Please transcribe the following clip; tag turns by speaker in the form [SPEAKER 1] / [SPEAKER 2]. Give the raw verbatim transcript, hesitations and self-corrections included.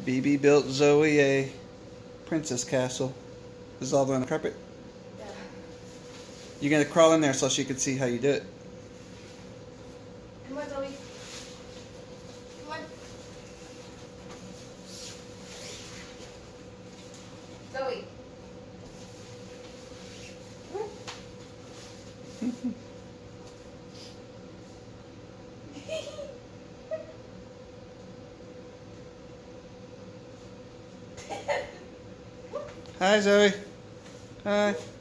[SPEAKER 1] B B built Zoe a princess castle. This is all on the carpet.
[SPEAKER 2] Yeah.
[SPEAKER 1] You're gonna crawl in there so she can see how you do it.
[SPEAKER 2] Come on, Zoe. Come on. Zoe.
[SPEAKER 1] Hi, Zoe. Hi.